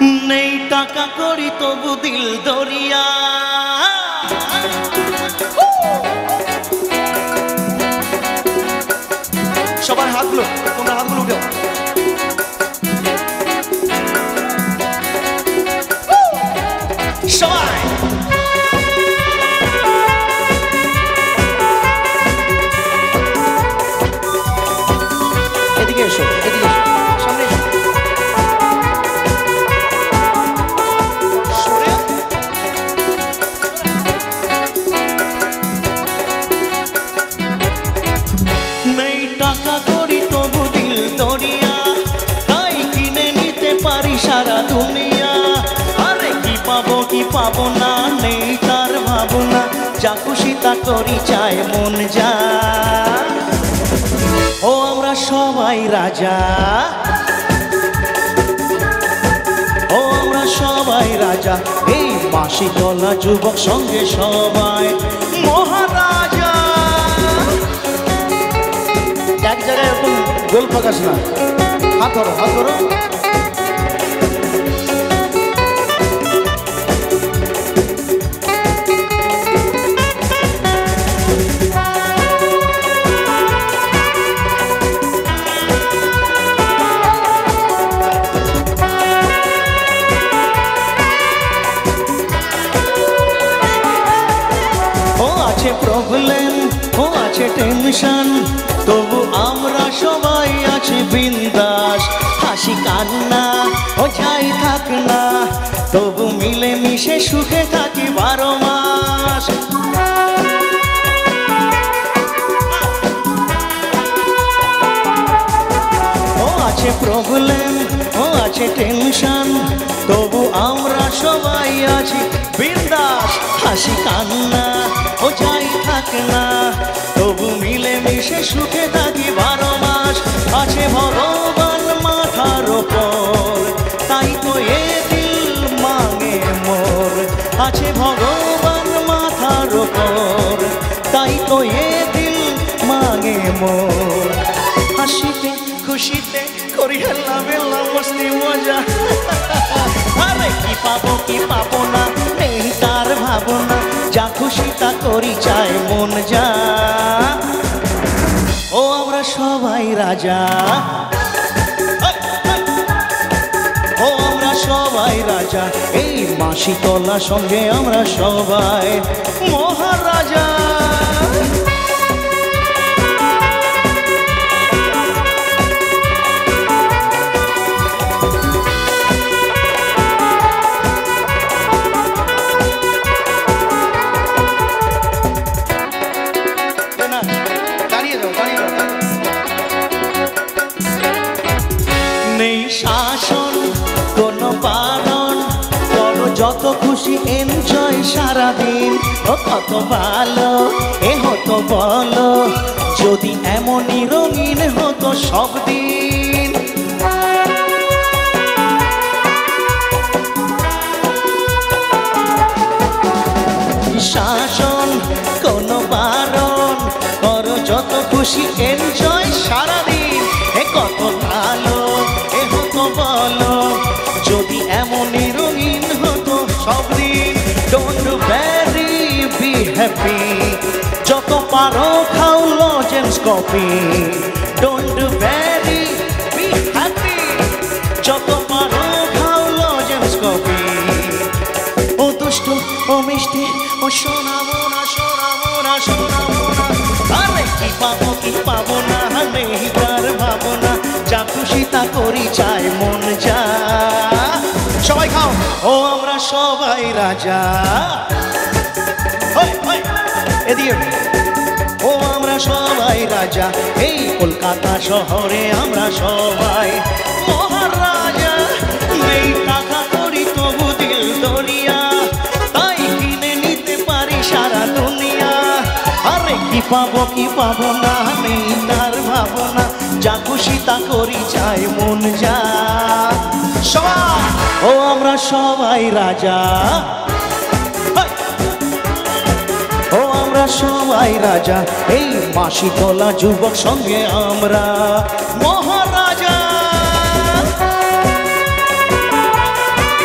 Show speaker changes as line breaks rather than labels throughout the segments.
নেই টাকা করি তবু দিল দরিয়া।
সবার হাতগুলো, তোমরা হাতগুলো উঠাও।
সবাই
এদিকে এসো, এদিকে এসো, সামনে এসো।
নেই টাকা করি তবু দিল দরিয়া, তাই কিনে নিতে পারি সারা দুনিয়া। আরে কি পাবো না, নেই তার ভাবনা, যা খুশি তা করি চায় মন যা। ও আমরা সবাই রাজা, ও আমরা সবাই রাজা, এই মাসি তলা যুবক সঙ্গে সবাই মহারাজা।
এক জায়গায় এরকম গোল ফাঁকাস না, হাত ধরো, হাত ধরো।
প্রবলেম ও আছে টেনশন, তবু আমরা সবাই আছি বিন্দাস। হাসি কান্না ও যাই থাক না, তবু মিলে মিশে সুখে থাকি 12 মাস। ও আছে প্রবলেম ও আছে টেনশন, তবু আমরা সবাই আছি বিন্দাস। হাসি কান্না ও যাই থাক না, তবু মিলে মিশে সুখে থাকি 12 মাস। আছে ভগবান মাথার ওপর, তাই তো এ দিল মাঙে মোর। আছে ভগবান মাথার ওপর, তাই তো এ দিল মাঙে মোর। হাসিতে খুশিতে করি হেল্লা বেল্লা মস্তি মজা। আরে কি পাবো না, নেই তার ভাবনা, যা খুশি তা করি চায় মন যা। ও আমরা সবাই রাজা, ও আমরা সবাই রাজা, এই মাসি তলা সঙ্গে আমরা সবাই মহারাজা। নেই শাসন কোনো বারণ, করো যত খুশি এনজয় সারাদিন। ও কত ভালো এ হতো বলো, যদি এমনই রঙিন হতো সব দিন। শাসন কোনো বারণ, করো যত খুশি এনজয় সারাদিন। এ কত ভালো এ হতো বলো, যদি এমনই রঙিন হতো সব দিন। ডোন্ট ভ্যারি বি হ্যাপি, যত পারো খাও lozenges coffee. Don't worry be happy, যত পারো খাও লজেন্স কফি। ও দুষ্টু ও মিষ্টি ও শোনাবো না, শোনাবো না, শোনাবো না। আরে কি পাবো না, নেই তার ভাবনা, যা খুশি তা করি চায় মন যা। সবাই খাও। ও আমরা সবাই রাজা, এদিকে। ও আমরা সবাই রাজা, এই কলকাতা শহরে আমরা সবাই মহারাজা। নেই টাকা করি তবু দিল দরিয়া, তাই কিনে নিতে পারি সারা দুনিয়া। আরে কি পাবো না, নেই তার ভাবনা, যা খুশি তা করি চায় মন যা। সবাই ও আমরা সবাই রাজা, ও আমরা সবাই রাজা, এই মাসি তলা যুবক সঙ্গে আমরা মহারাজা।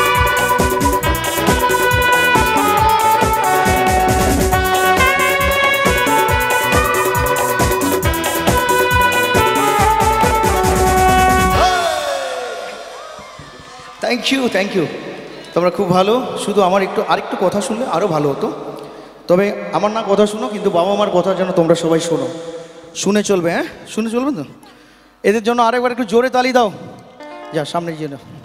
Thank you. তোমরা খুব ভালো, শুধু আমার আরেকটু কথা শুনলে আরও ভালো হতো। তবে আমার না কথা শুনো, কিন্তু বাবা মার কথা যেন তোমরা সবাই শোনো, শুনে চলবে। হ্যাঁ, শুনে চলবে তো। এদের জন্য আরেকবার একটু জোরে তালি দাও। যা সামনে গিয়ে নাও।